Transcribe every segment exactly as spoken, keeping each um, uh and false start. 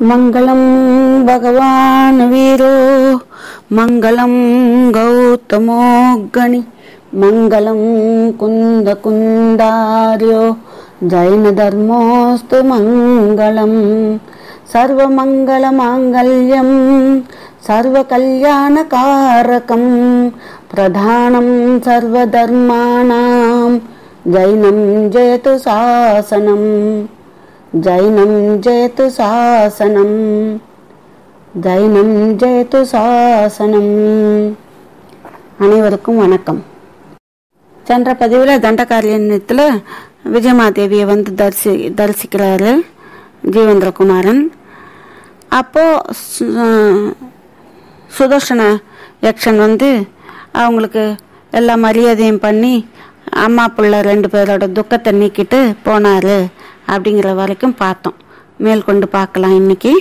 मंगलम भगवान वीरो मंगलम गौतमोगणि मंगलम कुंद कुंदार्यो जैन धर्मोस्तु मंगलम सर्वमंगल मांगल्यम सर्वकल्याणकारकम प्रधानम सर्वधर्माणां जैनं जयतु शासनम जैनं जयतु शासनम जैनं जयतु शासनम. அனைவருக்கும் வணக்கம். சென்ற பதிவில் தண்டகாரண்யத்தில் விஜயமாதேவியை வந்து தரிசி தரிசிக்கிறாரு ஜீவேந்திரகுமாரன். அப்போ சுதர்சன யக்ஷன் வந்து அவங்களுக்கு எல்லா மரியாதையும் பண்ணி அம்மா பிள்ளை ரெண்டு பேரோட துக்கத்தை நீக்கிட்டு போனாரு அப்படிங்கிற வரைக்கும் பார்த்தோம். மேற்கொண்டு பார்க்கலாம் இன்னைக்கு.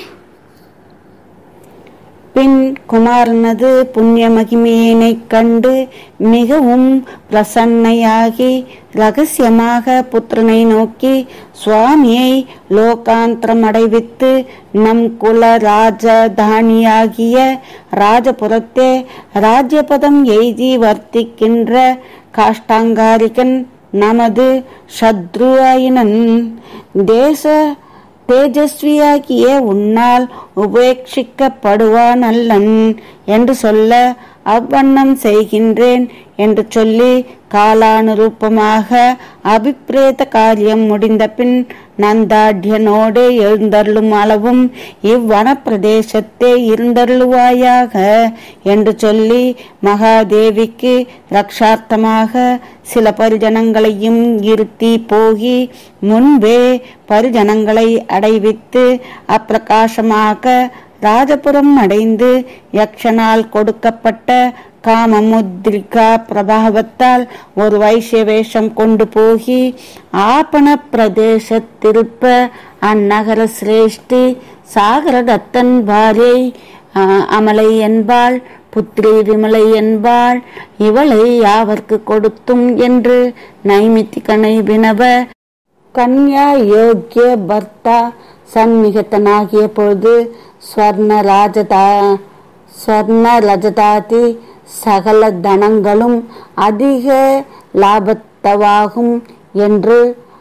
பின் குமாரனது புண்ணிய மகிமையினை கண்டு மிகவும் பிரசன்னையாகி ரகசியமாக புத்திரனை நோக்கி, சுவாமியை லோகாந்திரம் அடைவித்து நம் குல ராஜதானியாகிய ராஜபுரத்தே ராஜ்யபதம் எய்தி வர்த்திக்கின்ற காஷ்டாங்காரிகன் நமது சத்ருவாயினன் தேச தேஜஸ்வியாகிய உன்னால் உபேட்சிக்கப்படுவான் அல்லன் என்று சொல்ல அவ்வண்ணம் செய்கின்றேன் என்று சொல்லி காலானுரூபமாக அபிப்பிரேத காரியம் முடிந்த பின் நந்தாட்யனோடு எழுந்தருளும் அளவும் இவ்வன பிரதேசத்தே இருந்தருளுவாயாக என்று சொல்லி மகாதேவிக்கு ரக்ஷார்த்தமாக சில பரிஜனங்களையும் இருத்தி போகி முன்பே பரிஜனங்களை அடைவித்து அப்பிரகாசமாக ராஜபுரம் அடைந்து யக்ஷனால் கொடுக்கப்பட்ட காமமுத்ரிகா பிரபாவத்தால் ஒரு வைசிய வேஷம் கொண்டு போகி ஆபண பிரதேசத்திருப்ப அந்நகர சிரேஷ்டி சாகரதத்தன் பாரியை அமலை என்பாள், புத்திரி விமலை என்பாள். இவளை யாவர்க்கு கொடுத்தும் என்று நைமித்திகனை வினவ, கன்யா யோக்கிய பர்த்தா சந்நிகத்தனாகிய பொழுது ஸ்வர்ண ராஜதா ஸ்வர்ண ரஜதாதி சகல தனங்களும் அதிக லாபத்தவாகும் என்று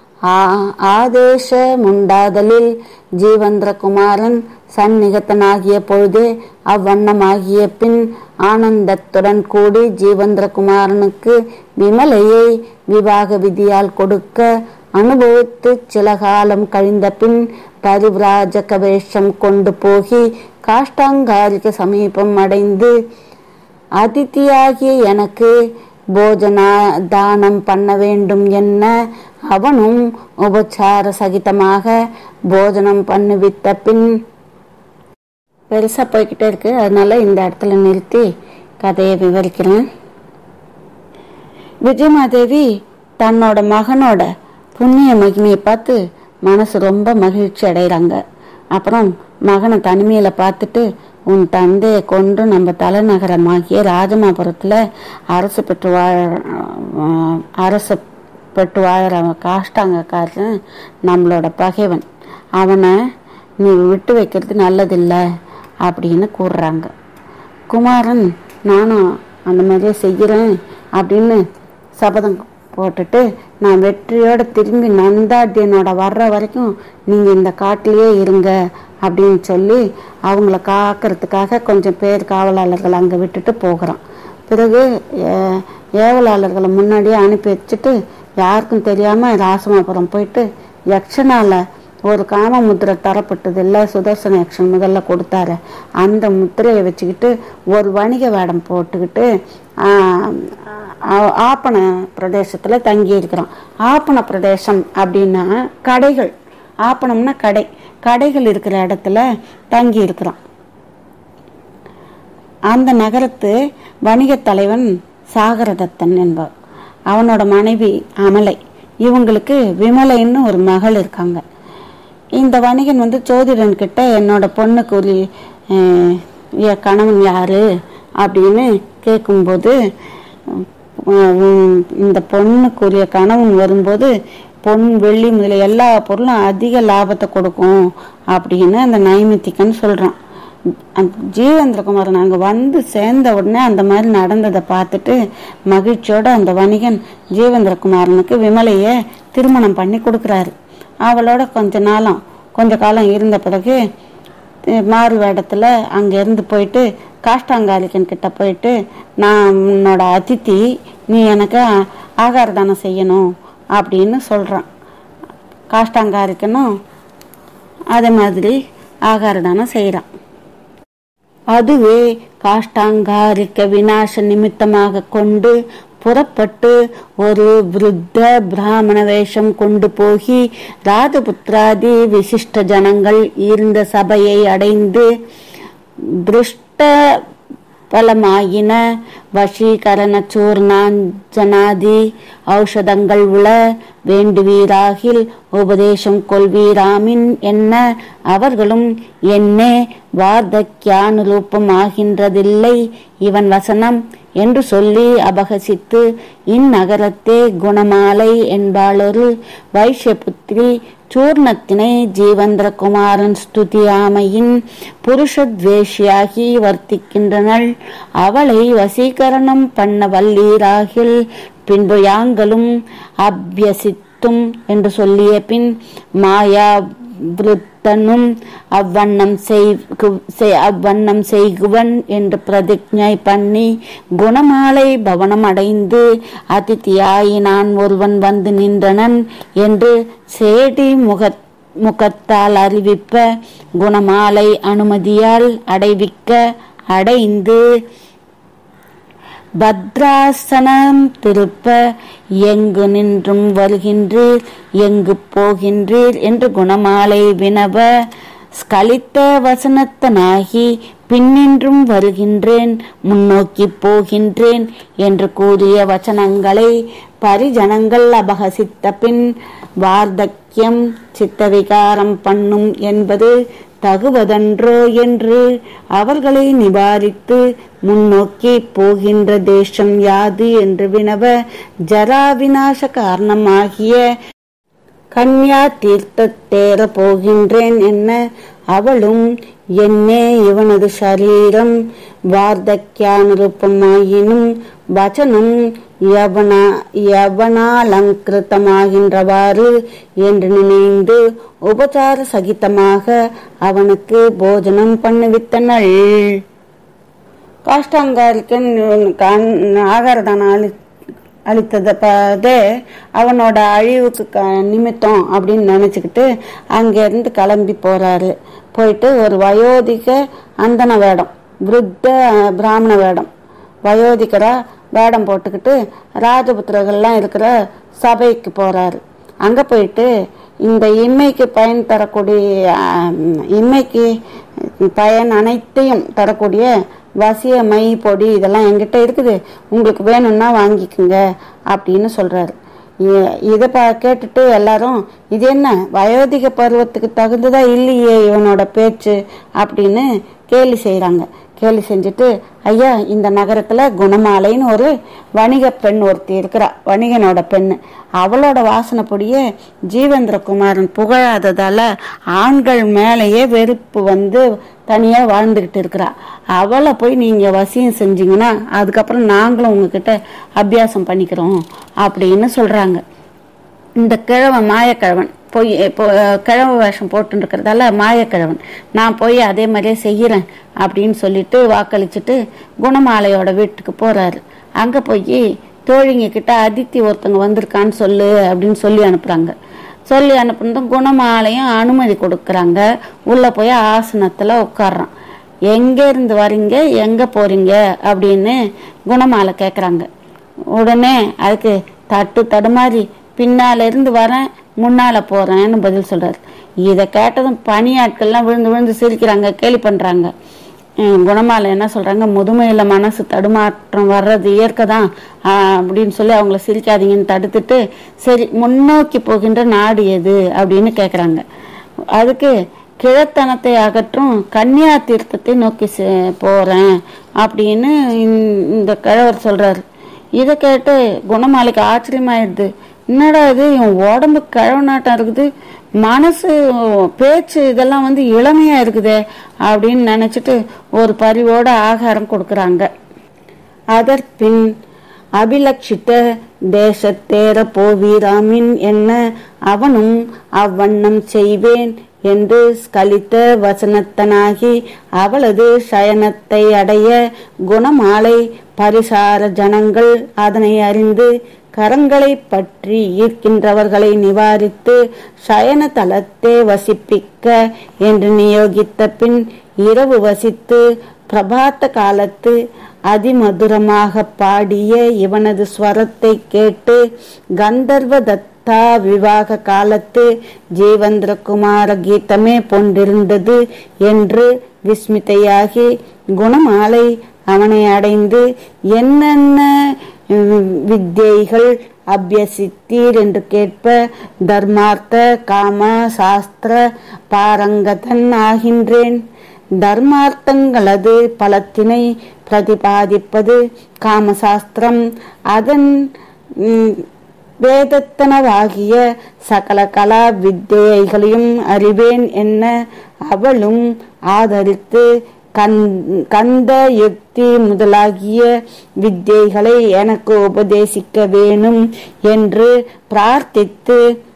ஆதேசமுண்டாதலில் ஜீவேந்திரகுமாரன் சந்நிகத்தனாகிய பொழுதே அவ்வண்ணமாகிய பின் ஆனந்தத்துடன் கூடி ஜீவேந்திரகுமாரனுக்கு விமலையை விவாக விதியால் கொடுக்க அனுபவித்து சில காலம் கழிந்த பின் பரிவிராஜக வேஷம் கொண்டு போகி காஷ்டாங்காரிக சமீபம் அடைந்து, அதிதியாகிய எனக்கு போஜனா தானம் பண்ண வேண்டும் என்ன அவனும் உபச்சார சகிதமாக போஜனம் பண்ணுவித்த பின் பெருசா போய்கிட்டே இருக்கு, அதனால இந்த இடத்துல நிறுத்தி கதையை விவரிக்கிறேன். விஜயமாதேவி தன்னோட மகனோட புண்ணிய மகிமையை பார்த்து மனசு ரொம்ப மகிழ்ச்சி அடைகிறாங்க. அப்புறம் மகனை தனிமையில பார்த்துட்டு, உன் தந்தையை கொண்டு நம்ம தலைநகரமாகிய ராஜமாபுரத்துல அரசு பெற்று வாழ அரசு பெற்று வாழற காஷ்டாங்கக்காரன் நம்மளோட பகைவன், அவனை நீ விட்டு வைக்கிறது நல்லதில்லை அப்படின்னு கூறுறாங்க. குமாரன் நானும் அந்த மாதிரியே செய்கிறேன் அப்படின்னு சபதம் போட்டுட்டு, நான் வெற்றியோட திரும்பி நந்தாட்டியனோட வர்ற வரைக்கும் நீங்க இந்த காட்டிலேயே இருங்க அப்படின்னு சொல்லி அவங்கள காக்கிறதுக்காக கொஞ்சம் பேர் காவலாளர்கள் அங்கே விட்டுட்டு போகிறான். பிறகு ஏவலாளர்களை முன்னாடியே அனுப்பி வச்சுட்டு யாருக்கும் தெரியாம ராசமாபுரம் போயிட்டு யக்ஷனால ஒரு காம முத்திரை தரப்பட்டது இல்லை, சுதர்சன யக்ஷன் முதல்ல கொடுத்தாரு, அந்த முத்திரையை வச்சுக்கிட்டு ஒரு வணிக வேடம் போட்டுக்கிட்டு ஆப்பண பிரதேசத்துல தங்கி இருக்கிறான். ஆப்பண பிரதேசம் அப்படின்னா கடைகள், ஆப்பணம்னா கடை, கடைகள் இருக்கிற இடத்துல தங்கி இருக்கிறான். அந்த நகரத்து வணிக தலைவன் சாகரதத்தன் என்பவர், அவனோட மனைவி அமலை, இவங்களுக்கு விமலைன்னு ஒரு மகள் இருக்காங்க. இந்த வணிகன் வந்து சோதிடன் கிட்ட என்னோட பொண்ணுக்கு கணவன் யாரு அப்படின்னு கேட்கும்போது, இந்த பொண்ணுக்குரிய கணவன் வரும்போது பொன் வெள்ளி முதல எல்லா பொருளும் அதிக லாபத்தை கொடுக்கும் அப்படின்னு அந்த நைமித்திகன் சொல்றான். ஜீவேந்திரகுமாரன் அங்க வந்து சேர்ந்த உடனே அந்த மாதிரி நடந்ததை பார்த்துட்டு மகிழ்ச்சியோட அந்த வணிகன் ஜீவேந்திரகுமாரனுக்கு விமலைய திருமணம் பண்ணி கொடுக்குறாரு. அவளோட கொஞ்ச நாளம் கொஞ்ச காலம் இருந்த பிறகு மாறு வேடத்துல அங்க இருந்து போயிட்டு காஷ்டாங்காலிக்கன் கிட்ட போயிட்டு, நான் உன்னோட அதித்தி, நீ எனக்கு ஆகார தானம் செய்யணும் அப்படின்னு சொல்றான். காஷ்டாங்காலிக்கனும் அதே மாதிரி ஆகார தானம் செய்யறான். அதுவே காஷ்டாங்காரிக்க விநாச நிமித்தமாக கொண்டு புறப்பட்டு ஒரு விருத்த பிராமண வேஷம் கொண்டு போகி ராஜபுத்திராதி விசிஷ்ட ஜனங்கள் இருந்த சபையை அடைந்து திருஷ்ட பலமாயின வசீகரண சூர்ணாஞ்சனாதி ஔஷதங்கள் உள வேண்டுவீராகில் உபதேசம் கொள்வீராமின் என்ன அவர்களும் என்னே வார்த்தக்கியானுரூபம் ஆகின்றதில்லை இவன் வசனம் என்று சொல்லி அபகசித்து இந்நகரத்தே குணமாலை என்பாளொரு வைஷ்யபுத்திரி சூர்ணத்தினை ஜீவேந்திரகுமாரன் ஸ்துதியாமையின் புருஷத்வேஷியாகி வர்த்திக்கின்றனள். அவளை வசீகரணம் பண்ண வல்லீராகில் பின்பு யாங்களும் அபியசித்தும் என்று சொல்லிய பின் மாயா விருத்தனும் அவ்வண்ணம் செய் அவ்வண்ணம் செய்குவன் என்று பிரதிஜை பண்ணி குணமாலை பவனம் அடைந்து அதித்தியாயி நான் ஒருவன் வந்து நின்றனன் என்று சேடி முக முகத்தால் அறிவிப்ப குணமாலை அனுமதியால் அடைவிக்க அடைந்து பத்ராசனம் திருப்ப எங்கு நின்றும் வருகின்றீர் எங்கு போகின்றீர் என்று குணமாலை வினவ ஸ்கலித்த வசனத்தனாகி பின்னின்றும் வருகின்றேன் முன்னோக்கி போகின்றேன் என்று கூறிய வச்சனங்களை பரிஜனங்கள் அபகசித்த பின் வார்த்தக்கியம் சித்தவிகாரம் பண்ணும் என்பது தகுவதன்றோ என்று அவர்களை நிவாரித்து முன்னோக்கி போகின்ற தேசம் யாது என்று வினவ ஜரா விநாச காரணமாகிய கன்யா தீர்த்தத்தேற போகின்றேன் என்ன அவளும் என்னே இவனது சரீரம் வார்த்தக்கியானுரூபமாயினும் வச்சனம் யவனா யவனாலங்கிருத்தமாகின்றவாறு என்று நினைந்து உபசார சகிதமாக அவனுக்கு போஜனம் பண்ணுவித்தனள். காஷ்டாங்காலிக்கன் ஆகாரதானம் அளி அளித்ததே அவனோட அழிவுக்கு நிமித்தம் அப்படின்னு நினைச்சுக்கிட்டு அங்கிருந்து கிளம்பி போறாரு. போயிட்டு ஒரு வயோதிக அந்தன வேடம், விருத்த பிராமண வேடம், வயோதிகரா வேடம் போட்டுக்கிட்டு ராஜபுத்திரர்கள்லாம் இருக்கிற சபைக்கு போறாரு. அங்க போயிட்டு இந்த இம்மைக்கு பயன் தரக்கூடிய இம்மைக்கு பயன் அனைத்தையும் தரக்கூடிய வசிய மை பொடி இதெல்லாம் என்கிட்ட இருக்குது, உங்களுக்கு வேணும்னா வாங்கிக்குங்க அப்படின்னு சொல்றாரு. இதை ப கேட்டுட்டு எல்லாரும் இது என்ன வயோதிக பருவத்துக்கு தகுந்ததா இல்லையே இவனோட பேச்சு அப்படின்னு கேலி செய்யறாங்க. கேலி செஞ்சுட்டு, ஐயா இந்த நகரத்துல குணமாலைன்னு ஒரு வணிக பெண் ஒருத்தி இருக்கிறா, வணிகனோட பெண்ணு, அவளோட வாசனைப்படியே ஜீவேந்திரகுமாரன் புகழாததால ஆண்கள் மேலேயே வெறுப்பு வந்து தனியா வாழ்ந்துகிட்டு இருக்கிறா. அவளை போய் நீங்க வசியம் செஞ்சீங்கன்னா அதுக்கப்புறம் நாங்களும் உங்ககிட்ட அபியாசம் பண்ணிக்கிறோம் அப்படின்னு சொல்றாங்க. இந்த கிழவன் மாயக்கிழவன் போய் கிழவ வேஷம் போட்டு இருக்கிறதால மாயக்கிழவன் நான் போய் அதே மாதிரியே செய்யறேன் அப்படின்னு சொல்லிட்டு வாக்களிச்சுட்டு குணமாலையோட வீட்டுக்கு போறாரு. அங்க போய் தோழிங்க கிட்ட அதித்தி ஒருத்தவங்க வந்திருக்கான்னு சொல்லு அப்படின்னு சொல்லி அனுப்புறாங்க. சொல்லி அனுப்புனதும் குணமாலையும் அனுமதி கொடுக்கறாங்க. உள்ள போய் ஆசனத்துல உட்கார்றான். எங்க இருந்து வரீங்க, எங்க போறீங்க அப்படின்னு குணமாலை கேக்குறாங்க. உடனே அதுக்கு தட்டு தடுமாறி பின்னால இருந்து வரேன், முன்னால போறேன்னு பதில் சொல்றாரு. இதை கேட்டதும் பணியாட்கள்லாம் விழுந்து விழுந்து சிரிக்கிறாங்க, கேலி பண்றாங்க. குணமாலை என்ன சொல்றாங்க, முதுமையில மனசு தடுமாற்றம் வர்றது இயற்கைதான் அப்படின்னு சொல்லி அவங்கள சிரிக்காதீங்கன்னு தடுத்துட்டு, சரி முன்னோக்கி போகின்ற நாடு எது அப்படின்னு கேக்குறாங்க. அதுக்கு கிழத்தனத்தை அகற்றும் கன்னியா தீர்த்தத்தை நோக்கி போறேன் அப்படின்னு இந்த கிழவர் சொல்றாரு. இதை கேட்டு குணமாலைக்கு ஆச்சரியமாயிடுது. என்னடா இது இவன் உடம்பு கிழவனாட்டம் இருக்குது, மனசு பேச்சு இதெல்லாம் வந்து இளமையா இருக்குதே அப்படின்னு நினைச்சிட்டு ஒரு பரிவோட ஆகாரம் கொடுக்கறாங்க. அதற்பின் அபிலட்சித்த தேசத்தேர போவீராமின் என்ன அவனும் அவ்வண்ணம் செய்வேன் என்று ஸ்கலித்த வசனத்தனாகி அவளது சயனத்தை அடைய குணமாலை பரிசார ஜனங்கள் அதனை அறிந்து கரங்களை பற்றி ஈர்க்கின்றவர்களை நிவாரித்து சயன தலத்தை வசிப்பிக்க என்று நியோகித்த பின் இரவு வசித்து பிரபாத்த காலத்து அதிமதுரமாக பாடிய இவனது ஸ்வரத்தை கேட்டு கந்தர்வ தத்தா விவாக காலத்து ஜீவந்திர குமார கீதமே போன்றிருந்தது என்று விஸ்மிதையாகி குணமாலை அவனை அடைந்து என்னென்ன வித்யைகள் அபியசித்தீர் என்று கேட்ப தர்மார்த்த காம சாஸ்திர பாரங்கதன் ஆகின்றேன். தர்மார்த்தங்களது பலத்தினை பிரதிபாதிப்பது காமசாஸ்திரம், அதன் வேதத்தனவாகிய சகல கலா வித்யைகளையும் அறிவேன் என்ன அவளும் ஆதரித்து கந்த யுக்தி முதலாகிய வித்யைகளை எனக்கு உபதேசிக்க வேணும் என்று பிரார்த்தித்து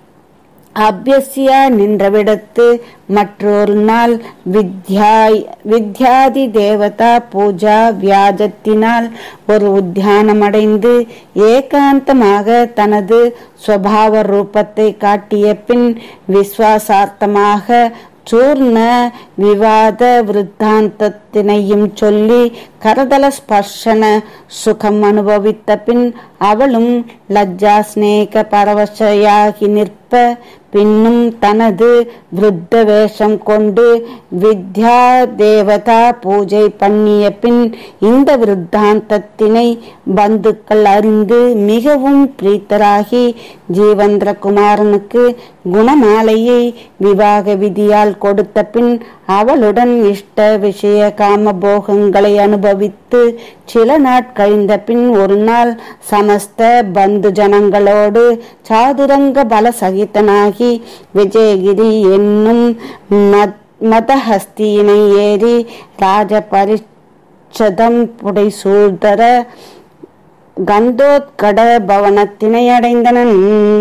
அபியசியா நின்றவிடத்து மற்றொரு நாள் வித்யாய் வித்யாதி தேவதா பூஜா வியாஜத்தினால் ஒரு உத்தியானம் அடைந்து ஏகாந்தமாக தனது சுபாவ ரூபத்தை காட்டிய பின் விஸ்வாசார்த்தமாக சூர்ண விவாத விருத்தாந்தத்தினையும் சொல்லி கரதல ஸ்பர்ஷன சுகம் அனுபவித்த பின் அவளும் லஜ்ஜா ஸ்நேக பரவசையாகி நிற்ப பின்னும் தனது விருத்த வேஷம் கொண்டு வித்யா தேவதா பூஜை பண்ணிய பின் இந்த விருத்தாந்தத்தினை பந்துக்கள் அறிந்து மிகவும் பிரீத்தராகி ஜீவந்திர குமாரனுக்கு குணமாலையை விவாக விதியால் கொடுத்த பின் அவளுடன் இஷ்ட விஷய காமபோகங்களை அனுபவித்து சில நாட்கழிந்த பின் ஒரு நாள் சமஸ்த பந்து ஜனங்களோடு சாதுரங்க பல சகிதனாகி விஜயகிரி என்னும் மதஹஸ்தியினை ஏறி ராஜ பரிச்சதம் புடை சூழ்தர கந்தோத்கட பவனத்தினை அடைந்தனன்.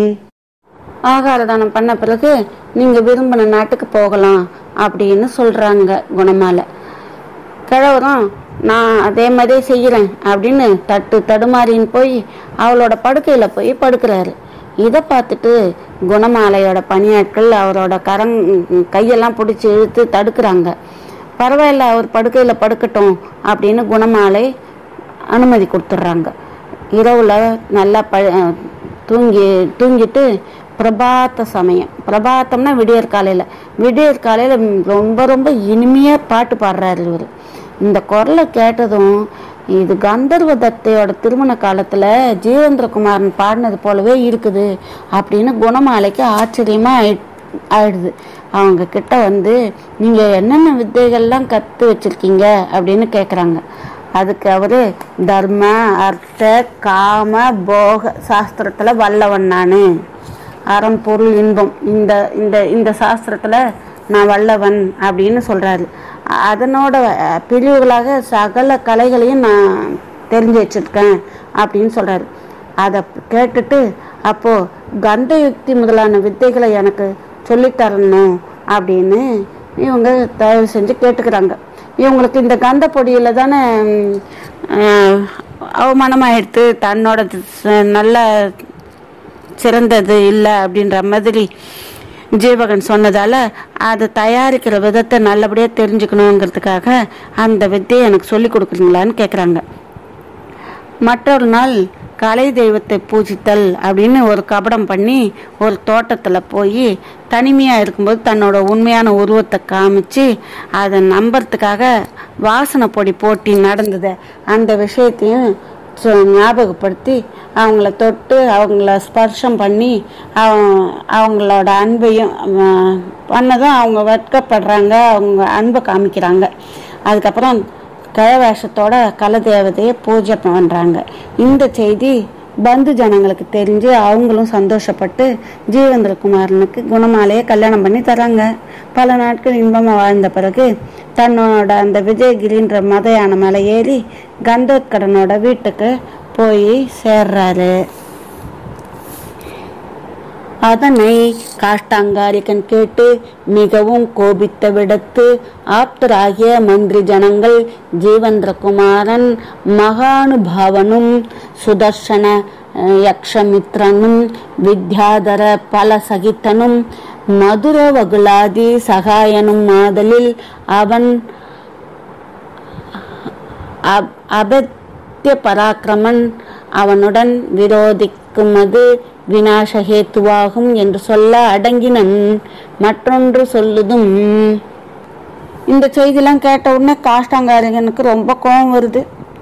ஆகாரதானம் பண்ண பிறகு நீங்க விரும்பின நாட்டுக்கு போகலாம் அப்படின்னு சொல்றாங்க குணமாலை. கிழவரும் நான் அதே மாதிரி செய்யறேன் அப்படின்னு தட்டு தடுமாறின்னு போய் அவளோட படுக்கையில போய் படுக்கிறாரு. இதை பார்த்துட்டு குணமாலையோட பணியாட்கள் அவரோட கரங் கையெல்லாம் பிடிச்சி இழுத்து தடுக்கிறாங்க. பரவாயில்ல, அவர் படுக்கையில படுக்கட்டும் அப்படின்னு குணமாலை அனுமதி கொடுத்துட்றாங்க. இரவுல நல்லா ப தூங்கி தூங்கிட்டு பிரபாத்த சமயம், பிரபாத்தம்னா விடியற் காலையில, விடியற் காலையில ரொம்ப ரொம்ப இனிமையா பாட்டு பாடுறாரு இவர். இந்த குரலை கேட்டதும் இது கந்தர்வ தத்தையோட திருமண காலத்துல ஜீவேந்திர குமாரன் பாடினது போலவே இருக்குது அப்படின்னு குணமாலைக்கு ஆச்சரியமா ஆயிடுது. அவங்க கிட்ட வந்து நீங்க என்னென்ன வித்தைகள்லாம் கத்து வச்சிருக்கீங்க அப்படின்னு கேக்குறாங்க. அதுக்கு அவரு தர்ம அர்த்த காம போக சாஸ்திரத்துல வல்லவன் நானு, அறம் பொருள் இன்பம் இந்த இந்த இந்த சாஸ்திரத்துல நான் வல்லவன் அப்படின்னு சொல்றாரு. அதனோட பிரிவுகளாக சகல கலைகளையும் நான் தெரிஞ்சு வச்சிருக்கேன் அப்படின்னு சொல்றாரு. அதை கேட்டுட்டு அப்போ கந்த யுக்தி முதலான வித்தைகளை எனக்கு சொல்லித்தரணும் அப்படின்னு இவங்க தயவு செஞ்சு கேட்டுக்கிறாங்க. இவங்களுக்கு இந்த கந்த பொடியில தானே அவமானமாயிடுத்து, தன்னோட நல்ல சிறந்தது இல்லை அப்படின்ற மாதிரி ஜீவகன் சொன்னதால அதை தயாரிக்கிற விதத்தை நல்லபடியா தெரிஞ்சுக்கணுங்கிறதுக்காக அந்த வித்தையை எனக்கு சொல்லி கொடுக்குறீங்களான்னு கேட்குறாங்க. மற்றொரு நாள் கலை தெய்வத்தை பூஜித்தல் அப்படின்னு ஒரு கபடம் பண்ணி ஒரு தோட்டத்துல போய் தனிமையா இருக்கும்போது தன்னோட உண்மையான உருவத்தை காமிச்சு அதை நம்புறதுக்காக வாசனை பொடி போட்டி நடந்தது. அந்த விஷயத்தையும் ஞாபகப்படுத்தி அவங்கள தொட்டு அவங்கள ஸ்பர்ஷம் பண்ணி அவங்களோட அன்பையும் பண்ணதும் அவங்க வெட்கப்படுறாங்க, அவங்க அன்பை காமிக்கிறாங்க. அதுக்கப்புறம் கிழவேஷத்தோட கல தேவதையை பூஜை பண்றாங்க. இந்த செய்தி பந்து ஜனங்களுக்கு தெரிஞ்சு அவங்களும் சந்தோஷப்பட்டு ஜீவேந்திரகுமாரனுக்கு குணமாலையே கல்யாணம் பண்ணி தராங்க. பல நாட்கள் இன்பமா வாழ்ந்த பிறகு தன்னோட அந்த விஜயகிரின்ற மத யானை மேலே ஏறி கந்தோத்கடனோட வீட்டுக்கு போய் சேர்றாரு. அதனை காஷ்டாங்காரிகன் கேட்டு மிகவும் கோபித்த விடத்து ஆப்தராகிய மந்திரி ஜனங்கள் ஜீவேந்திரகுமாரன் மகானுபாவனும் சுதர்சன யக்ஷமித்ரனும் வித்யாதர பலசகித்தனும் மதுர வகுலாதி சகாயனும் ஆதலில் அவன் அபத்திய பராக்கிரமன் அவனுடன் விரோதிக்குமது விநாசஹேத்துவாகும் என்று சொல்ல அடங்கினன். மற்றொன்று சொல்லுதும். இந்த செய்தியெல்லாம் கேட்ட உடனே காஷ்டாங்காரிகனுக்கு ரொம்ப கோபம் வருது.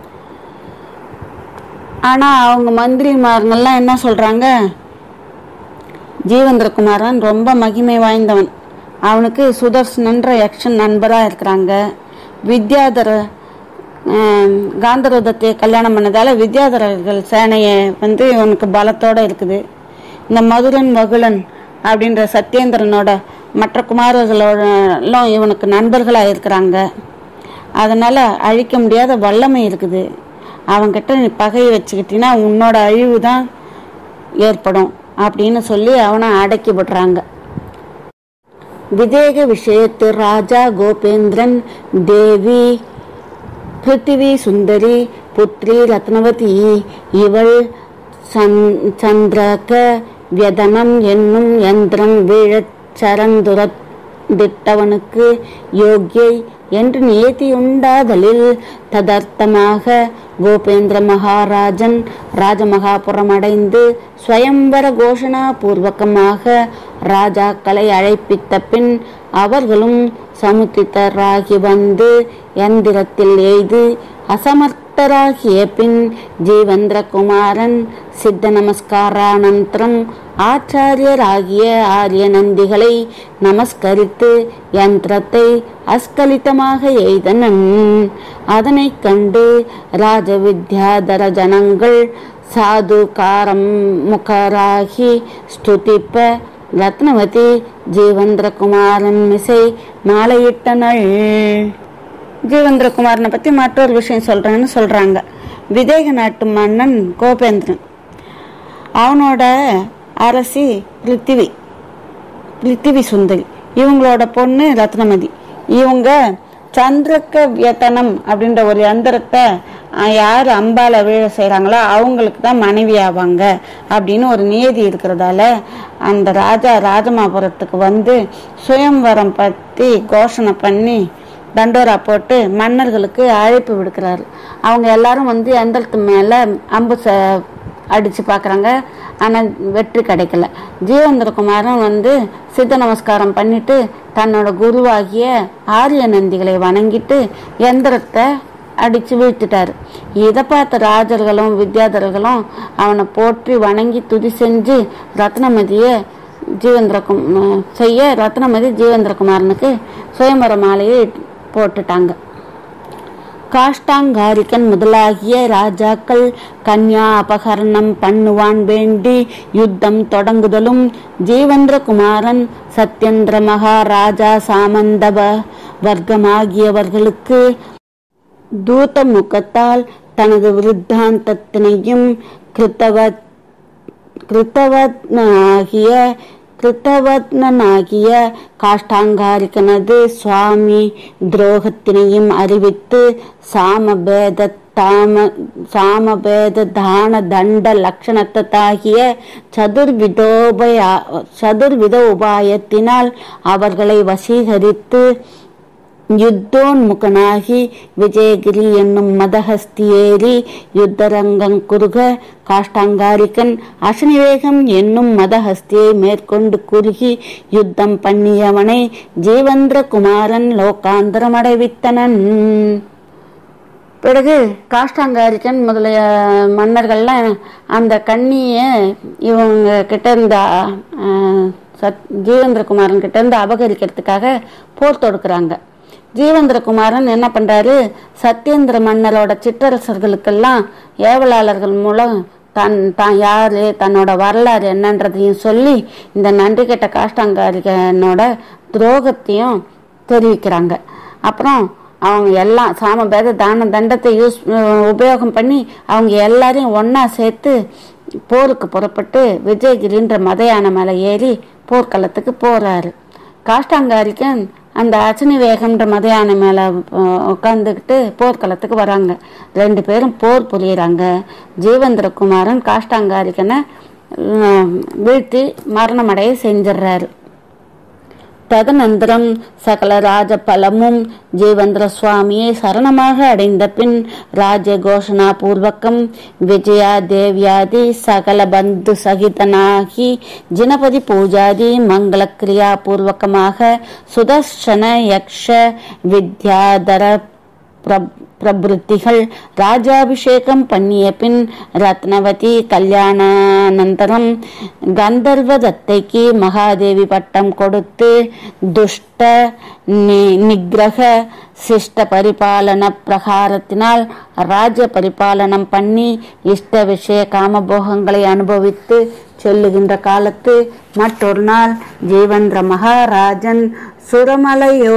ஆனா அவங்க மந்திரிமார்கள்லாம் என்ன சொல்றாங்க, ஜீவேந்திரகுமாரன் ரொம்ப மகிமை வாய்ந்தவன், அவனுக்கு சுதர்சனன்ற யக்ஷன் நண்பரா இருக்கிறாங்க, வித்யாதர காந்தரோதத்தை கல்யாணம் பண்ணதால வித்யாதரர்கள் சேனையை வந்து இவனுக்கு பலத்தோட இருக்குது. இந்த மதுரன் வகுலன் அப்படின்ற சத்யேந்திரனோட மற்ற குமாரர்களோட இவனுக்கு நண்பர்களாக இருக்கிறாங்க. அதனால அழிக்க முடியாத வல்லமை இருக்குது. அவன்கிட்ட நீ பகையை வச்சுக்கிட்டீங்கன்னா உன்னோட அழிவு தான் ஏற்படும் அப்படின்னு சொல்லி அவனை அடக்கி விடுறாங்க. விதேக விஷயத்து ராஜா கோபேந்திரன் தேவி பிருத்திவி சுந்தரி புத்ரி ரத்னவதி இவள் சந்திரக வியதனம் என்னும் யந்திரம் வீழச் சரந்துரத்திட்டவனுக்கு யோக்கியை என்று நியதியுண்டாதலில் ததர்த்தமாக கோபேந்திர மகாராஜன் ராஜமகாபுரம் அடைந்து ஸ்வயம்பர கோஷணா பூர்வகமாக ராஜாக்களை அழைப்பித்த பின் அவர்களும் சமுத்திதராகி வந்து யந்திரத்தில் எய்து அசமர்த்தராகிய பின் ஜீவேந்திரகுமாரன் சித்த நமஸ்காரானந்தரம் ஆச்சாரியராகிய ஆரிய நந்திகளை நமஸ்கரித்து யந்திரத்தை அஸ்கலிதமாக எய்தனன். அதனை கண்டு ராஜ வித்யாதர ஜனங்கள் சாதுகாரம் முகராகி ஸ்துதிப்ப ரத்னவதி ஜீவேந்திரகுமாரன் மிசை மாலையிட்டனள். ஜீவேந்திரகுமாரனை பத்தி மற்றொரு விஷயம் சொல்றேன்னு சொல்றாங்க. விதேக நாட்டு மன்னன் கோபேந்திரன், அவனோட அரசி பிருத்திவி பிருத்திவி சுந்தரி, இவங்களோட பொண்ணு ரத்னமதி. இவங்க சந்திரக்க வியத்தனம் அப்படின்ற ஒரு யந்திரத்தை யார் அம்பால வீழ செய்யறாங்களோ அவங்களுக்கு தான் மனைவி ஆவாங்க அப்படின்னு ஒரு நியதி இருக்கிறதால அந்த ராஜா ராஜமாபுரத்துக்கு வந்து சுயம்வரம் பத்தி கோஷணை பண்ணி தண்டோரா போட்டு மன்னர்களுக்கு அழைப்பு விடுக்கிறாரு. அவங்க எல்லாரும் வந்து யந்திரத்து மேல அம்பு அடிச்சு பாக்குறாங்க. ஆனா வெற்றி கிடைக்கல. ஜீவேந்திரகுமாரன் வந்து சித்த நமஸ்காரம் பண்ணிட்டு தன்னோட குருவாகிய ஆரிய நந்திகளை வணங்கிட்டு யந்திரத்தை அடிச்சு வீழ்த்திட்டாரு. இதை பார்த்த ராஜர்களும் வித்யாதர்களும் அவனை போற்றி வணங்கி துதி செஞ்சு ரத்னமதிய ஜீவேந்திரகு செய்ய ரத்னமதி ஜீவேந்திரகுமாரனுக்கு சுயம்பர மாலையை போட்டுட்டாங்க. காஷ்டாங்காரிகன் முதலாகிய ராஜாக்கள் கன்யா அபகரணம் பண்ணுவான் வேண்டி யுத்தம் தொடங்குதலும் ஜீவேந்திரகுமாரன் சத்யேந்திர மகாராஜா சாமந்தப வர்க்கமாகியவர்களுக்கு தூத முகத்தால் தனது விருத்தாந்தத்தினையும் கிருத்தவத் கிருத்தவத்னாகிய கிருத்தவத்னாகிய காஷ்டாங்காரிகனது சுவாமி துரோகத்தினையும் அறிவித்து சாமபேத தாம சாமபேத தான தண்ட லட்சணத்தாகிய சதுர்விதோபய சதுர்வித உபாயத்தினால் அவர்களை வசீகரித்து யுத்தோன்முகனாகி விஜயகிரி என்னும் மதஹஸ்தி ஏறி யுத்தரங்கம் குறுக காஷ்டாங்காரிகன் அசனிவேகம் என்னும் மதஹஸ்தியை மேற்கொண்டு குறுகி யுத்தம் பண்ணியவனை ஜீவேந்திரகுமாரன் லோகாந்தரம் அடைவித்தனன். பிறகு காஷ்டாங்காரிகன் முதலிய மன்னர்கள்லாம் அந்த கண்ணிய இவங்க கிட்ட இருந்த சத் ஜீவேந்திரகுமாரன் கிட்ட இருந்து அபகரிக்கிறதுக்காக போர் தொடுக்கிறாங்க. ஜீவேந்திரகுமாரன் என்ன பண்றாரு, சத்யேந்திர மன்னரோட சிற்றரசர்களுக்கெல்லாம் ஏவலாளர்கள் மூலம் தன் தான் யாரு, தன்னோட வரலாறு என்னன்றதையும் சொல்லி இந்த நன்றி கெட்ட காஷ்டாங்காரிகனோட துரோகத்தையும் தெரிவிக்கிறாங்க. அப்புறம் அவங்க எல்லாம் சாமபேத தான தண்டத்தை யூஸ் உபயோகம் பண்ணி அவங்க எல்லாரையும் ஒன்னா சேர்த்து போருக்கு புறப்பட்டு விஜயகிரின்ற மத யானை மேலே ஏறி போர்க்களத்துக்கு போறாரு. காஷ்டாங்காரிகன் அந்த அச்சனி வேகம்ன்ற மத யானை மேலே உட்காந்துக்கிட்டு போர்க்களத்துக்கு வராங்க. ரெண்டு பேரும் போர் புரியுறாங்க. ஜீவேந்திரகுமாரன் காஷ்டாங்காரிகனை வீழ்த்தி மரணமடைய செஞ்சிடறாரு. ததனந்தரம் சகல ராஜ பலமும் ஜீவேந்திர சுவாமியை சரணமாக அடைந்த பின் ராஜ கோஷணா பூர்வகம் விஜயா தேவியாதி சகல பந்து சகிதனாகி ஜினபதி பூஜாதி மங்கள கிரியா பூர்வகமாக சுதர்ஷன யக்ஷ வித்யாதர பிரபுத்திகள் ராஜாபிஷேகம் பண்ணிய பின் ரத்னவதி கல்யாணானந்தரம் கந்தர்வ தத்தைக்கு மகாதேவி பட்டம் கொடுத்து துஷ்ட நிகிரக சிஷ்ட பரிபாலன பிரகாரத்தினால் ராஜ பரிபாலனம் பண்ணி இஷ்ட விஷய காமபோகங்களை அனுபவித்து செல்லுகின்ற காலத்து மற்றொரு நாள் ஜீவேந்திர மகாராஜன் சுரமலையோ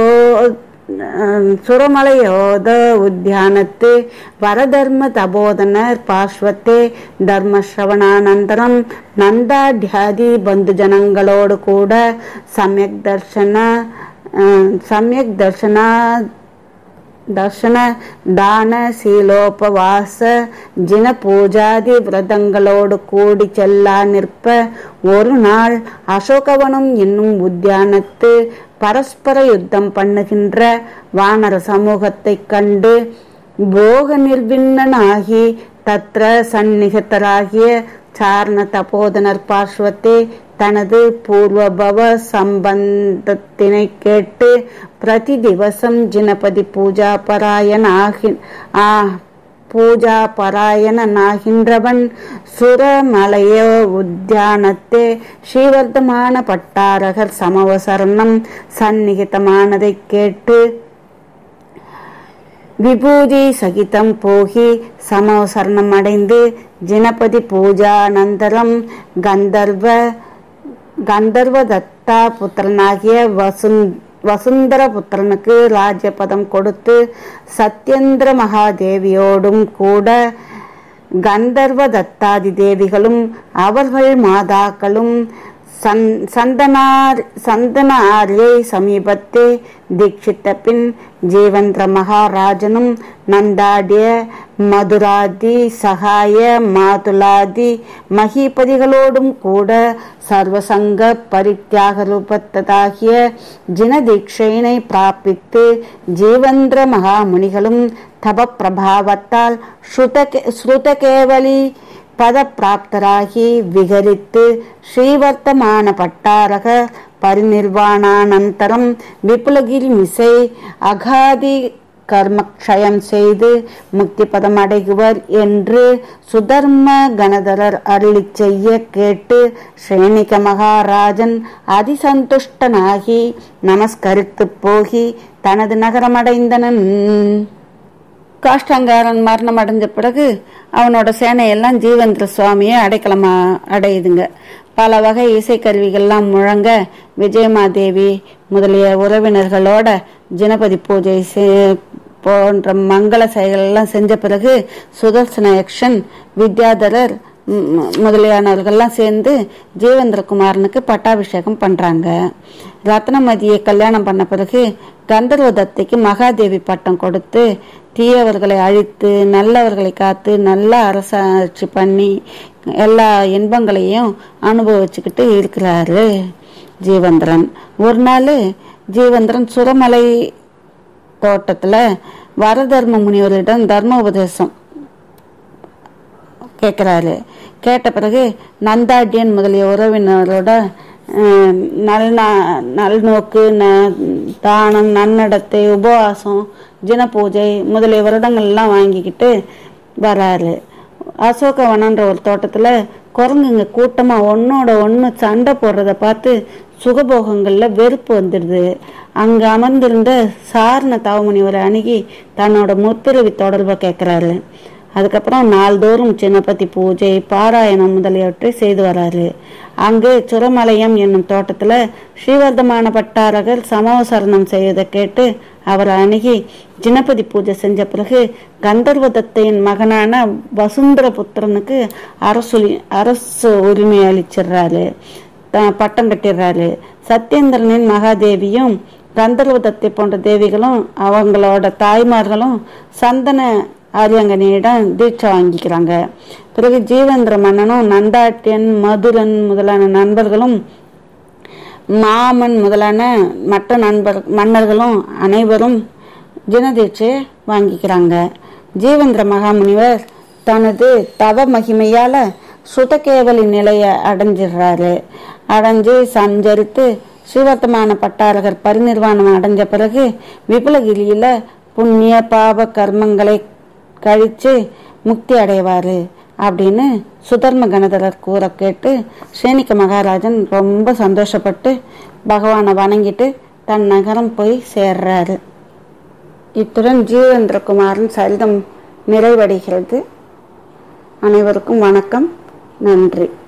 சுரமலையோத உத்தியானத்து வரதர்ம தபோதனர் பார்ஸ்வத்தே தர்மஸ்ரவணானந்தரம் நந்தாட்யாதி பந்து ஜனங்களோடு கூட சமயக் தர்ஷன சமயக் தர்ஷனா தர்ஷன தான சீலோபவாச ஜின பூஜாதி விரதங்களோடு கூடி செல்லா நிற்ப ஒரு நாள் அசோகவனம் என்னும் உத்தியானத்து பரஸ்பர யுத்தம் பண்ணுகின்ற வானர சமூகத்தை கண்டு போக நிர்விண்ணனாகி தத்ர சந்நிகத்தராகிய சாரண தபோதனர் பார்ஸ்வத்தே தனது பூர்வபவ சம்பந்தத்தினை கேட்டு பிரதி திவசம் ஜினபதி பூஜா பராயண ஆகி ஆ பூஜா பராயணனாகின்றவன் சுரமலைய உத்தியானத்தே ஸ்ரீவர்தமான பட்டாரகர் சமவசரணம் சந்நிகிதமானதை கேட்டு விபூதி சகிதம் போகி சமவசரணம் அடைந்து ஜினபதி பூஜானந்தரம் கந்தர்வ கந்தர்வ தத்தா புத்திரனாகிய வசுந் வசுந்தர புத்திரனுக்கு ராஜ்யபதம் கொடுத்து சத்யேந்திர மகாதேவியோடும் கூட கந்தர்வ தத்தாதி தேவிகளும் அவர்கள் மாதாக்களும் சந்தனார் சந்தனாரியை சமீபத்தே தீட்சித்த பின் ஜீவேந்திர மகாராஜனும் நந்தாடிய மதுராதி சகாய மாதுலாதி மகிபதிகளோடும் கூட சர்வசங்க பரித்தியாக ரூபத்ததாகிய ஜினதீட்சையினை பிராபித்து ஜீவேந்திர மகாமுனிகளும் தப பிரபாவத்தால் ஸ்ருதகேவலி பத பிராப்தராகி விகரித்து ஸ்ரீவர்த்தமான பட்டாரக பரிநிர்வாணானந்தரம் விபுலகிரி மிசை அகாதி கர்மக்ஷயம் செய்து முக்தி பதம் அடைகுவர் என்று சுதர்ம கணதரர் அருளி செய்ய கேட்டு ஸ்ரேணிக மகாராஜன் அதிசந்துஷ்டனாகி நமஸ்கரித்து போகி தனது நகரமடைந்தனன். காஷ்டாங்காரன் மரணம் அடைஞ்ச பிறகு அவனோட சேனையெல்லாம் ஜீவேந்திர சுவாமியை அடைக்கலமா அடையுதுங்க. பல வகை இசைக்கருவிகள்லாம் முழங்க விஜயமாதேவி முதலிய உறவினர்களோட ஜினபதி பூஜை போன்ற மங்கள செயல்கள் எல்லாம் செஞ்ச பிறகு சுதர்சன யக்ஷன் வித்யாதரர் முதலியானவர்கள்லாம் சேர்ந்து ஜீவேந்திரகுமாரனுக்கு பட்டாபிஷேகம் பண்றாங்க. ரத்னமதியை கல்யாணம் பண்ண பிறகு கந்தர்வ தத்தைக்கு மகாதேவி பட்டம் கொடுத்து தீயவர்களை அழித்து நல்லவர்களை காத்து நல்ல அரசாட்சி பண்ணி எல்லா இன்பங்களையும் அனுபவிச்சுக்கிட்டு இருக்கிறாரு ஜீவேந்திரன். ஒரு நாள் ஜீவேந்திரன் சுரமலை தோட்டத்துல வரதர்ம முனிவரிடம் தர்ம உபதேசம் கேட்கிறாரு. கேட்ட பிறகு நந்தாட்டியன் முதலிய உறவினரோட நல் நல்நோக்கு தானம் நன்னடத்தை உபவாசம் ஜின பூஜை முதலிய வருடங்கள்லாம் வாங்கிக்கிட்டு வராரு. அசோகவனன்ற ஒரு தோட்டத்துல குரங்குங்க கூட்டமா ஒன்னோட ஒன்னு சண்டை போடுறத பார்த்து சுகபோகங்கள்ல வெறுப்பு வந்துடுது. அங்க அமர்ந்திருந்த சாரண தாவமுனிவரை அணுகி தன்னோட முற்பிறவி தொடர்பை கேட்கிறாரு. அதுக்கப்புறம் நாள்தோறும் சின்னப்பதி பூஜை, பாராயணம் முதலியவற்றை செய்து வராரு. அங்கு சுரமலையம் என்னும் தோட்டத்துல ஸ்ரீவர்தமான பட்டாரகர் சமவசரணம் செய்வதை கேட்டு அவர் அணுகி ஜினபதி பூஜை செஞ்ச பிறகு கந்தர்வதத்தையின் மகனான வசுந்தர புத்திரனுக்கு அரசு அரசு உரிமை அளிச்சிடுறாரு, பட்டம் கட்டிடுறாரு. சத்யேந்திரனின் மகாதேவியும் கந்தர்வதத்தை போன்ற தேவிகளும் அவங்களோட தாய்மார்களும் சந்தன ஆரியங்கனியிடம் தீட்சை வாங்கிக்கிறாங்க. பிறகு ஜீவேந்திர மன்னனும் நந்தாட்டியன், மதுரன் முதலான நண்பர்களும் மாமன் முதலான மற்ற நண்பர் மன்னர்களும் அனைவரும் ஜினதீட்சையை வாங்கிக்கிறாங்க. ஜீவேந்திர மகாமுனிவர் தனது தவ மகிமையால சுதகேவலி நிலையை அடைஞ்சிடுறாரு. அடைஞ்சு சஞ்சரித்து ஸ்ரீவர்த்தமான பட்டாரகர் பரிநிர்வாணம் அடைஞ்ச பிறகு விபுலகிரியில புண்ணிய பாப கர்மங்களை கழிச்சு முக்தி அடைவாரு அப்படின்னு சுதர்ம கணதரர் கூற கேட்டு சேனிக்க மகாராஜன் ரொம்ப சந்தோஷப்பட்டு பகவானை வணங்கிட்டு தன் நகரம் போய் சேர்றாரு. இத்துடன் ஜீவேந்திரகுமாரன் சரிதம் நிறைவடைகிறது. அனைவருக்கும் வணக்கம், நன்றி.